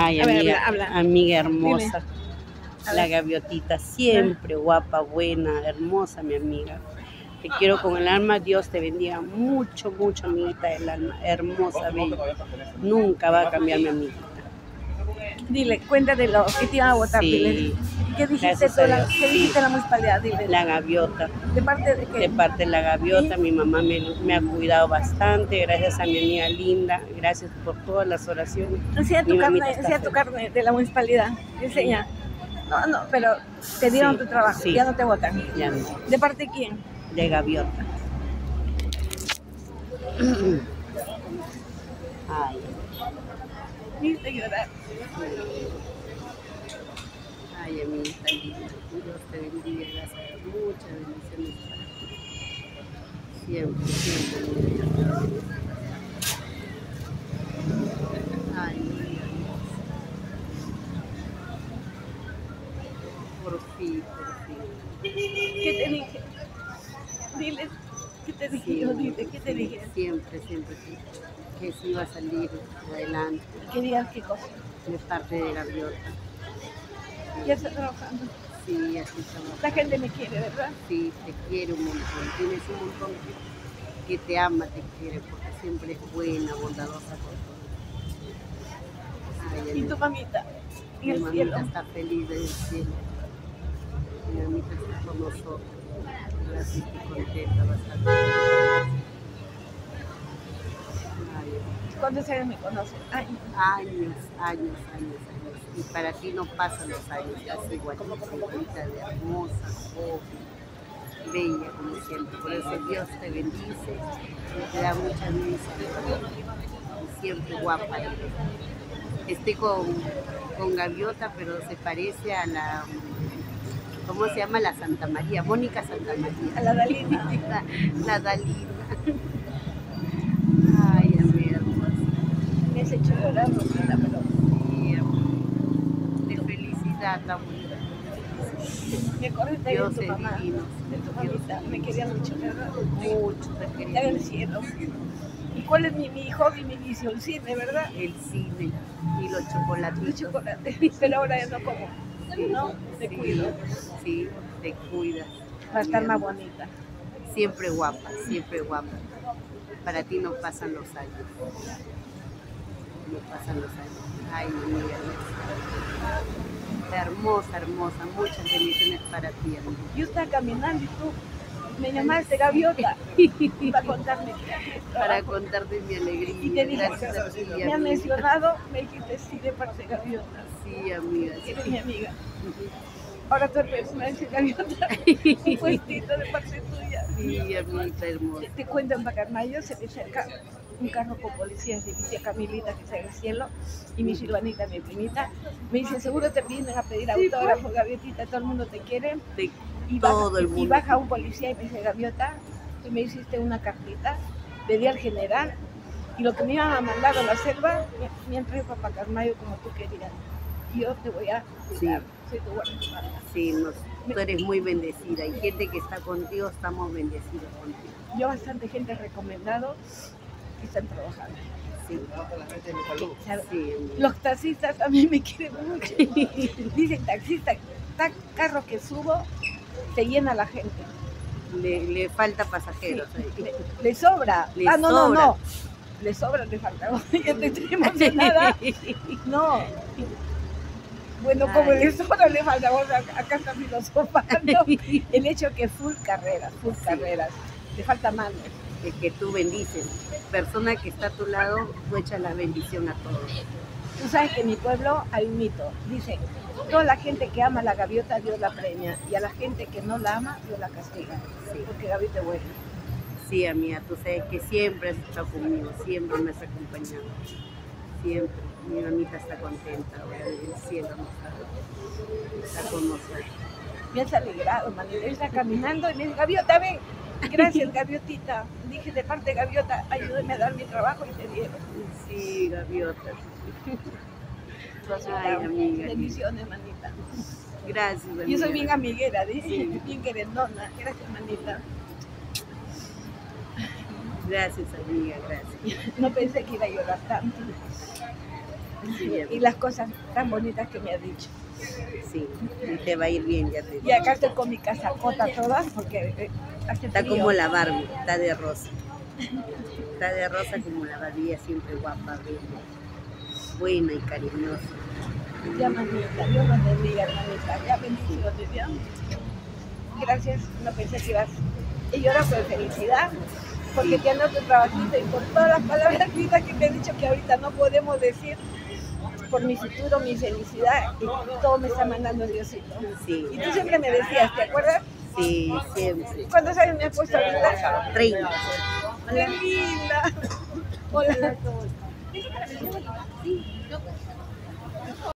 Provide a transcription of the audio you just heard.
Ay, A ver, amiga, habla. amiga hermosa. A La ver. gaviotita, siempre guapa, buena, hermosa, mi amiga. Te quiero con el alma, Dios te bendiga mucho, mucho, amiguita del alma, hermosa, bella. Nunca va a cambiar mi amiguita. Dile, cuéntate lo que te iban a votar, Sí. dile. ¿Qué dijiste Gracias tú, a Dios, ¿qué dijiste sí. en la municipalidad? Dile. La gaviota. ¿De parte de qué? De parte de la gaviota, ¿Sí? mi mamá me ha cuidado bastante, gracias a mi amiga linda, gracias por todas las oraciones. Enseña tu carnet de la municipalidad, enseña. No, pero te dieron Sí, tu trabajo, sí. ya no te votan. Ya no. ¿De parte de quién? De gaviota. Ay, Viste llorar. ay, amiguita linda, Dios te bendiga, gracias, muchas bendiciones para ti. Siempre, siempre. Ay, mi Dios. Por fin, por fin. ¿Qué te dije? Dile, ¿qué te dije Sí, yo? Dile, ¿qué te sí, dije? siempre, siempre que sí iba a salir adelante. Querías qué cosa. De parte de gaviota. Ya está trabajando. Sí, así estamos. La gente me quiere, ¿verdad? Sí, te quiere un montón. Tienes un montón que te ama, te quiere, porque siempre es buena, bondadosa con todo. Ay, ¿Y tu mamita? mi En el mamita cielo. está feliz desde el cielo. Mi mamita está con nosotros. Gracias, estoy contenta bastante. Ay, ¿Cuántos años me conoces? años. Y para ti no pasan los años, estás igualita, de hermosa, joven, bella como siempre. Por eso Dios te bendice, te da mucha misericordia y siempre guapa. Estoy con gaviota, pero se parece a la, ¿cómo se llama? La Santa María, Mónica Santa María. A la Dalina. La Dalina. Ay, amiga hermosa. Me has hecho llorar, Rosita, pero Sí, de felicidad, la bonita. me acordé de Dios tu es mamá, divino. de tu mamita. Me quería mucho, ¿verdad? Mucho te Está quería. en el cielo. ¿Y cuál es mi hobby, mi vicio? El cine, ¿verdad? El cine y los chocolatitos. El chocolate. Pero ahora ya no como. Sí, ¿No? Te cuido. Sí, te cuidas. Para estar más bonita. Siempre guapa, siempre guapa. Para ti no pasan los años. No pasan los años. Ay, mi amiga. Hermosa, hermosa. Muchas bendiciones para ti, amiga. Yo estaba caminando y tú me llamaste gaviota para contarme. Para contarte mi alegría. Y te dije, gracias a ti, me amiga. han mencionado, me dijiste sí de parte de gaviota. Sí, amiga. Sí. Eres mi amiga. Ahora tú eres una dice gaviota. Un puestito de parte tuya. Sí, amiguita hermosa. Te cuento en Pacamayo, se me acerca un carro con policías de mi tía Camilita que está en el cielo y mi Silvanita, mi primita. Me dice, seguro te vienen a pedir autógrafo, gaviotita, todo el mundo te quiere. Y Todo el mundo. Y baja un policía y me dice, gaviota, tú me hiciste una cartita, le di al general y lo que me iban a mandar a la selva, me han traído para Pacamayo como tú querías. Y yo te voy a cuidar, soy tu guardaespaldas. Sí, tú eres muy bendecida y gente que está contigo, estamos bendecidos contigo. Yo bastante gente recomendado que están trabajando. Sí. Sí. Los taxistas también me quieren mucho. Dicen taxista, carro que subo, se llena la gente. Le falta pasajeros. Sí, le sobra. Le sobra. No. Le sobra, le falta. Ya te estoy emocionada. No. Bueno, como le sobra, le falta. Acá está filosofando. El hecho que full carreras. Le falta manos. Es que tú bendices. Persona que está a tu lado, tú echas la bendición a todos. Tú sabes que en mi pueblo hay un mito. Dicen, toda la gente que ama a la gaviota, Dios la premia. Y a la gente que no la ama, Dios la castiga. Sí. Porque gaviota es buena. Sí, amiga, tú sabes que siempre has estado conmigo, siempre me has acompañado. Siempre. Mi mamita está contenta ahora en el cielo. Está con nosotros. Me has alegrado, manita. Él está caminando y me dice, gaviota, ven. Gracias, gaviotita. Dije, de parte de gaviota, ayúdame a dar mi trabajo y te dieron. Sí, gaviota. Ay, amiga. Bendiciones, manita. Gracias, amiga. Yo soy bien amiguera, dice, sí. Bien querendona. Gracias, manita. Gracias, amiga, gracias. No pensé que iba a llorar tanto. Sí, mi amor. y las cosas tan bonitas que me ha dicho. Sí, y te va a ir bien, ya te digo. Y acá estoy con mi casacota toda porque hace Está frío. como la Barbie, está de rosa. Está de rosa como la Barbie, ella siempre guapa, bella, buena y cariñosa. Ya, manita, Dios nos bendiga, hermanita. Ya bendiciones de Dios. Gracias, no pensé que ibas. Y lloro con felicidad, porque te ando tu trabajito y por todas las palabras lindas que te he dicho que ahorita no podemos decir, por mi futuro, mi felicidad, y todo me está mandando Diosito. Sí, Y tú siempre me decías, ¿te acuerdas? sí, siempre. ¿Cuántos años me has puesto ahorita? 30. ¡Qué linda! Hola.